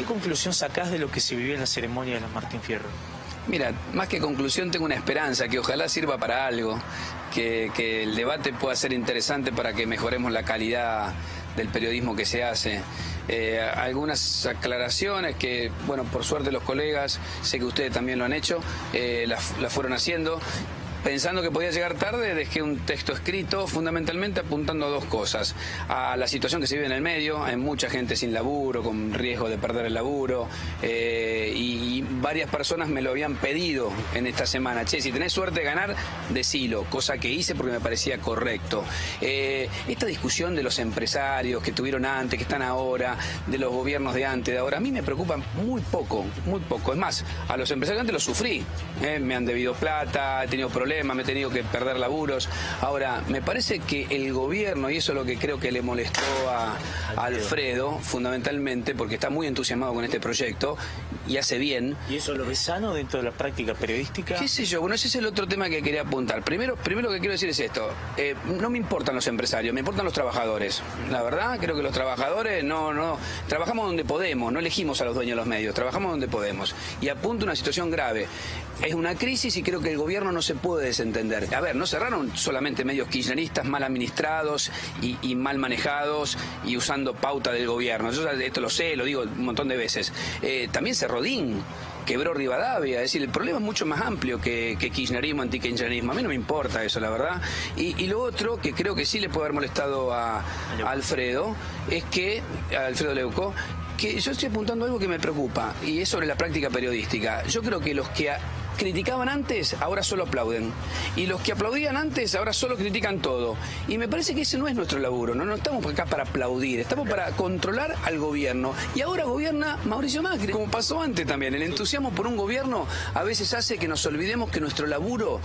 ¿Qué conclusión sacás de lo que se vivió en la ceremonia de los Martín Fierro? Mira, más que conclusión tengo una esperanza, que ojalá sirva para algo, que el debate pueda ser interesante para que mejoremos la calidad del periodismo que se hace. Algunas aclaraciones que, bueno, por suerte los colegas, sé que ustedes también lo han hecho, las fueron haciendo. Pensando que podía llegar tarde, dejé un texto escrito fundamentalmente apuntando a dos cosas. A la situación que se vive en el medio, hay mucha gente sin laburo, con riesgo de perder el laburo, y varias personas me lo habían pedido en esta semana. Che, si tenés suerte de ganar, decilo, cosa que hice porque me parecía correcto. Esta discusión de los empresarios que tuvieron antes, que están ahora, de los gobiernos de antes, de ahora, a mí me preocupa muy poco, muy poco. Es más, a los empresarios antes los sufrí, me han debido plata, he tenido problemas, me he tenido que perder laburos. Ahora, me parece que el gobierno, y eso es lo que creo que le molestó a Alfredo, fundamentalmente, porque está muy entusiasmado con este proyecto, y hace bien. ¿Y eso lo ves sano dentro de la práctica periodística? ¿Qué sé yo? Bueno, ese es el otro tema que quería apuntar. Primero lo que quiero decir es esto. No me importan los empresarios, me importan los trabajadores. La verdad, creo que los trabajadores no trabajamos donde podemos, no elegimos a los dueños de los medios, trabajamos donde podemos. Y apunto una situación grave. Es una crisis y creo que el gobierno no se puede desentender. A ver, no cerraron solamente medios kirchneristas mal administrados y mal manejados y usando pauta del gobierno. Yo esto lo sé, lo digo un montón de veces. También cerró DIN, quebró Rivadavia. Es decir, el problema es mucho más amplio que kirchnerismo, antikirchnerismo. A mí no me importa eso, la verdad. Y lo otro, que creo que sí le puede haber molestado a Alfredo, es que, a Alfredo Leuco, que yo estoy apuntando algo que me preocupa, y es sobre la práctica periodística. Yo creo que los que criticaban antes, ahora solo aplauden. Y los que aplaudían antes, ahora solo critican todo. Y me parece que ese no es nuestro laburo. No estamos acá para aplaudir, estamos para controlar al gobierno. Y ahora gobierna Mauricio Macri, como pasó antes también. El entusiasmo por un gobierno a veces hace que nos olvidemos que nuestro laburo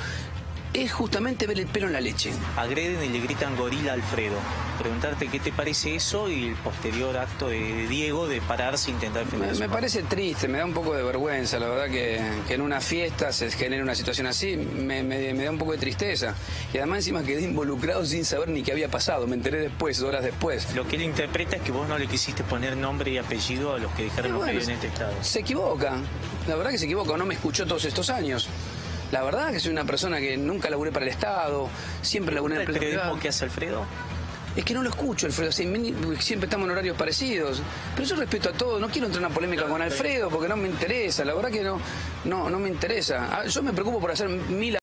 es justamente ver el pelo en la leche. Agreden y le gritan gorila a Alfredo. Preguntarte qué te parece eso y el posterior acto de Diego de pararse e intentar defender. Me parece triste, me da un poco de vergüenza, la verdad que en una fiesta se genere una situación así, me da un poco de tristeza. Y además encima quedé involucrado sin saber ni qué había pasado, me enteré después, horas después. Lo que él interpreta es que vos no le quisiste poner nombre y apellido a los que dejaron los medios en este estado. Se equivoca, la verdad que se equivoca, no me escuchó todos estos años. La verdad que soy una persona que nunca laburé para el Estado, siempre laburé en el periodismo que hace Alfredo. Es que no lo escucho, Alfredo, siempre estamos en horarios parecidos. Pero yo respeto a todo, no quiero entrar en una polémica con Alfredo porque no me interesa, la verdad que no me interesa. Yo me preocupo por hacer 1000